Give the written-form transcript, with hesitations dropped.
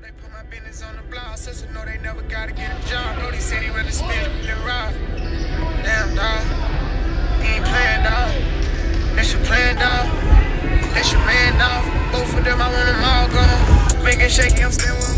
ain't put my business on the blog. Sister know they never gotta get a job. Brody said he really spit a little rock. Damn, dog. He ain't playing, dog. That's your plan, dog. That's your man, dog. Both of them, I want them all gone. Making shaky, I'm still with